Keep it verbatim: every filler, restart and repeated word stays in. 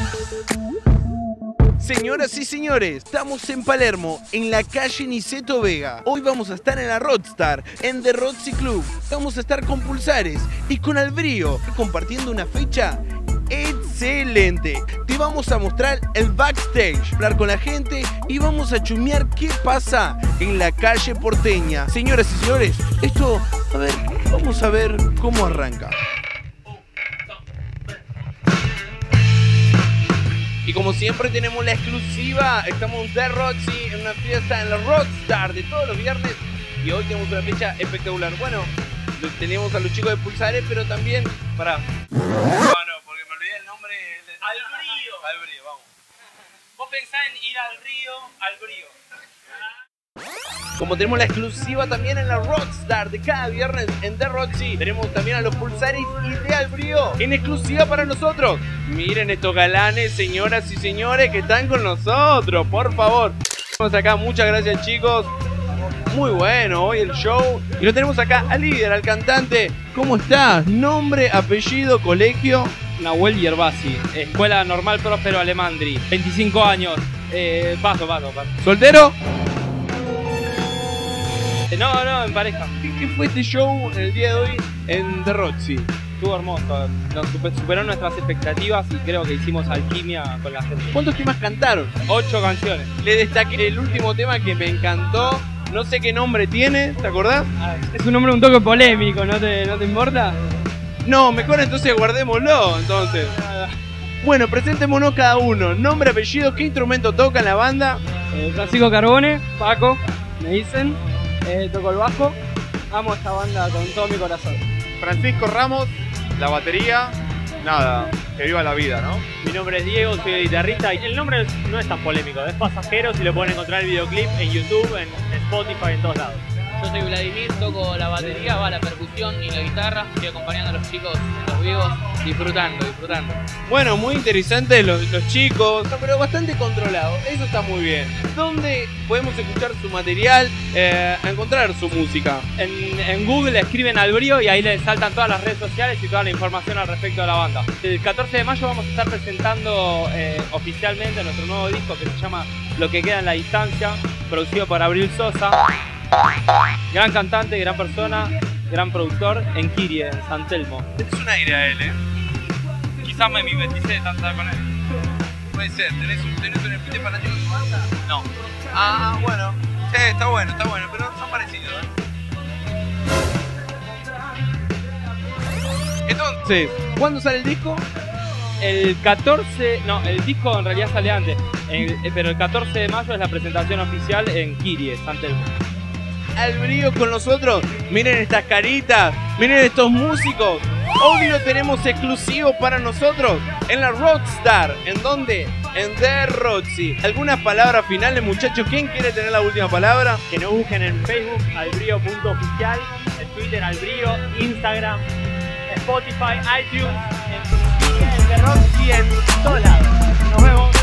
Señoras y señores, estamos en Palermo, en la calle Niceto Vega. Hoy vamos a estar en la Rockstar, en The Roxy Club. Vamos a estar con Pulsares y con Albrío, compartiendo una fecha excelente. Te vamos a mostrar el backstage, hablar con la gente y vamos a chumear qué pasa en la calle porteña. Señoras y señores, esto, a ver, vamos a ver cómo arranca. Y como siempre tenemos la exclusiva, estamos en The Roxy, en una fiesta en la Rockstar de todos los viernes. Y hoy tenemos una fecha espectacular. Bueno, tenemos a los chicos de Pulsares, pero también para... No, no, porque me olvidé el nombre. De... Albrío. Albrío, vamos. Vos pensás en ir al río, Albrío. Como tenemos la exclusiva también en la Rockstar de cada viernes en The Roxy, tenemos también a los Pulsares y de Albrío en exclusiva para nosotros. Miren estos galanes, señoras y señores, que están con nosotros, por favor. Estamos acá, muchas gracias chicos. Muy bueno hoy el show. Y lo tenemos acá al líder, al cantante. ¿Cómo estás? Nombre, apellido, colegio. Nahuel Yerbasi, Escuela Normal Próspero Alemandri, veinticinco años. Eh, paso, paso, paso. ¿Soltero? No, no, en pareja. ¿Qué, qué fue este show el día de hoy en The Roxy? Estuvo hermoso, nos superó nuestras expectativas y creo que hicimos alquimia con la gente. ¿Cuántos temas cantaron? Ocho canciones. Le destaqué el último tema que me encantó. No sé qué nombre tiene, ¿te acordás? Ah, es un nombre un toque polémico, ¿no te, no te importa? No, mejor entonces guardémoslo, entonces. Bueno, presentémonos cada uno. Nombre, apellido, ¿qué instrumento toca en la banda? Eh, Francisco Carbone, Paco, me dicen. Eh, toco el bajo, amo esta banda con todo mi corazón. Francisco Ramos, la batería, nada, que viva la vida, ¿no? Mi nombre es Diego, soy guitarrista y el nombre no es tan polémico, es Pasajero, si lo pueden encontrar el videoclip en YouTube, en Spotify, en todos lados. Yo soy Vladimir, toco la batería, va la percusión y la guitarra, estoy acompañando a los chicos en los vivos, disfrutando, disfrutando. Bueno, muy interesante los, los chicos, pero bastante controlado, eso está muy bien. ¿Dónde podemos escuchar su material, eh, encontrar su música? En, en Google escriben Albrío y ahí les saltan todas las redes sociales y toda la información al respecto de la banda. El catorce de mayo vamos a estar presentando eh, oficialmente nuestro nuevo disco que se llama Lo que queda en la distancia, producido por Abril Sosa. Gran cantante, gran persona, gran productor en Kirie, en San Telmo. Es un aire a él, ¿eh? Quizás me mimeticé de tanta con él. Puede ser, ¿tenés un, tenés un espíritu fanático de su banda? No. Ah, bueno. Sí, está bueno, está bueno, pero son parecidos, ¿eh? Entonces, ¿cuándo sale el disco? El catorce, no, el disco en realidad sale antes, el, pero el catorce de mayo es la presentación oficial en Kirie, San Telmo. Albrío con nosotros, miren estas caritas, miren estos músicos. Hoy lo tenemos exclusivo para nosotros en la Rockstar. ¿En dónde? En The Roxy. ¿Algunas palabras finales, muchachos? ¿Quién quiere tener la última palabra? Que nos busquen en Facebook, albrío punto oficial, en Twitter, Albrío, Instagram, Spotify, iTunes, en, en The Roxy, en todos lados. Nos vemos.